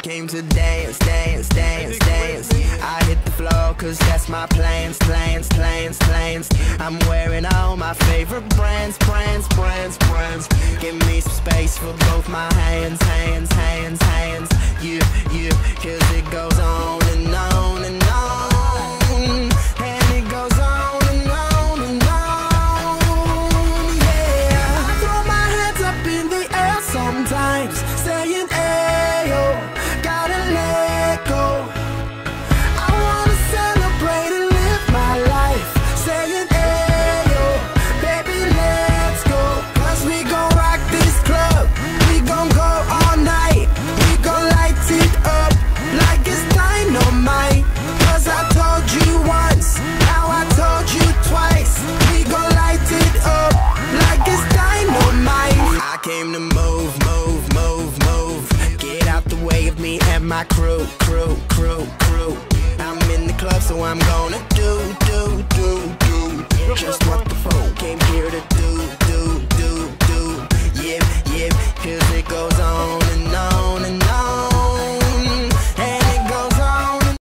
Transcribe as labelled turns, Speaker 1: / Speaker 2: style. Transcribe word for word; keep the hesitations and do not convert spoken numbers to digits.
Speaker 1: came to dance, dance, dance, dance. I hit the floor cause that's my plans, plans, plans, plans. I'm wearing all my favorite brands, brands, brands, brands. Give me some space for both my hands, hands, hands, hands. You, you, cause it goes on and on and on. And it goes on and on and on, yeah. I throw my hands up in the air sometimes, saying ayo, gotta let go. I wanna celebrate and live my life, saying ayo, baby let's go. Cause we gon' rock this club, we gon' go all night. We gon' light it up like it's dynamite. Cause I told you once, now I told you twice. We gon' light it up like it's dynamite. I came to move, move, move, move. Get out the way of me and my crew, crew, crew, crew. I'm in the club, so I'm gonna do, do, do, do. Just